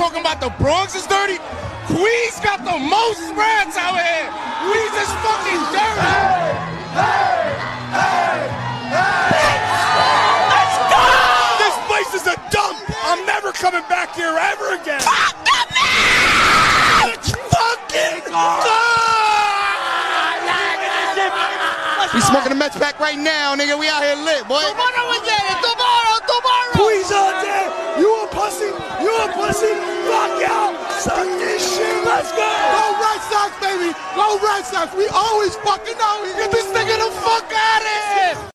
talking about the Bronx is dirty? Queens got the most rats out here. Queens is fucking dirty. Let's go! This place is a dump. I'm never coming back here ever again. Fuck the man! Let's fucking go! We smoking the Mets pack right now, nigga. We out here lit, boy. Tomorrow we get it. Tomorrow. Queens out there. You a pussy. You a pussy. Fuck y'all. Suck this shit. Let's go. Go Red Sox, baby. Go Red Sox. We always fucking out. Get this nigga the fuck out of here.